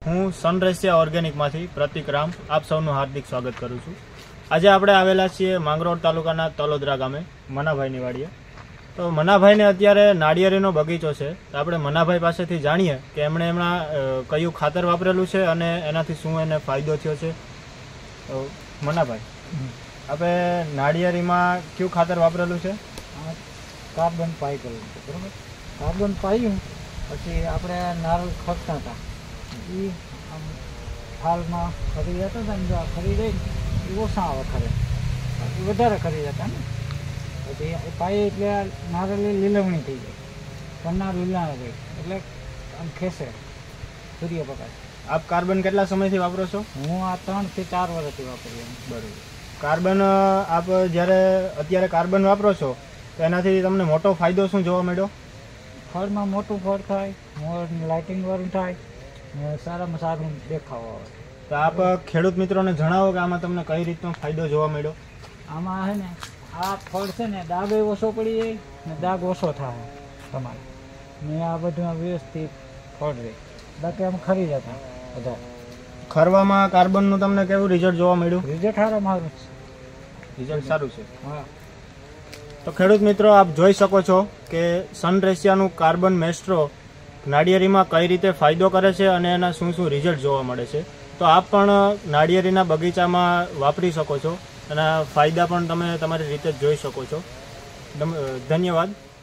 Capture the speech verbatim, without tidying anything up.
હું સનરેસિયા ઓર્ગેનિકમાંથી પ્રતિક રામ આપ સૌનું હાર્દિક સ્વાગત કરું છું। આજે આપણે આવેલા છીએ માંગરોળ તાલુકાના તલોદરા ગામે મનાભાઈની વાડીએ। તો મનાભાઈને અત્યારે નાળિયેરીનો બગીચો છે, તો આપણે મનાભાઈ પાસેથી જાણીએ કે એમણે એમના કયું ખાતર વાપરેલું છે અને એનાથી શું એને ફાયદો થયો છે। તો મનાભાઈ, આપણે નાળિયેરીમાં કયું ખાતર વાપરેલું છે? કાર્બન પાઈ કરેલું છે, બરાબર। કાર્બન પાયું પછી આપણે નારળ ખપતા હતા એ આમ થાલમાં ખરી જતા હતા ને, જો આ ખરી જાય એ ઓછા આવે ખરે, એ વધારે ખરી જતા ને પછી એ પાઈ એટલે નારળની લીલવણી થઈ જાય, પન્ના લીલા જાય એટલે આમ ખેસે સૂર્યપ્રકાશ। આપ કાર્બન કેટલા સમયથી વાપરો છો? હું આ ત્રણથી ચાર વર્ષથી વાપરી। બરાબર। કાર્બન આપ જ્યારે અત્યારે કાર્બન વાપરો છો તો એનાથી તમને મોટો ફાયદો શું જોવા મળ્યો? ફળમાં મોટું ફળ થાય, મોર લાઇટિંગ વાળું થાય, સારામાં સારું દેખાવ આવે। તો આપ ખેડૂત મિત્રોને જણાવો કે આમાં તમને કઈ રીતનો ફાયદો જોવા મળ્યો? આમાં છે ને આ ફળ છે ને દાગ ઓછો પડી જાય ને દાગ ઓછો થાય તમારે, ને આ બધું વ્યવસ્થિત ફળ રહે, બાકી આમ ખરી જતા બધા। ખરવામાં કાર્બનનું તમને કેવું રિઝલ્ટ જોવા મળ્યું? રિઝલ્ટ સારું મારું છે, રિઝલ્ટ સારું છે। હા। તો ખેડૂત મિત્રો, આપ જોઈ શકો છો કે સનરેસિયાનું કાર્બન મેસ્ટ્રો નાળિયેરીમાં કઈ રીતે ફાયદો કરે છે અને એના શું શું રિઝલ્ટ જોવા મળે છે। તો આપ પણ નાળિયેરીના બગીચામાં વાપરી શકો છો અને ફાયદા પણ તમે તમારી રીતે જોઈ શકો છો। ધન્યવાદ।